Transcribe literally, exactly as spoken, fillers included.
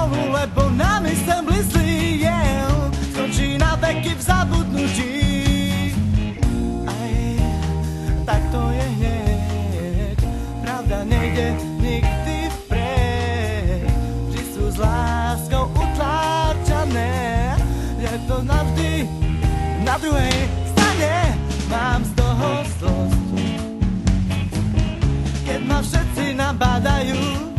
spolu, lebo nami sem blízli jel skončí na veky v zabudnutí. Aj tak to je hneď, pravda nejde nikdy vpred, vždy sú s láskou utláčané, je to navždy na druhej strane. Mám z toho zlosť, keď ma všetci nabádajú,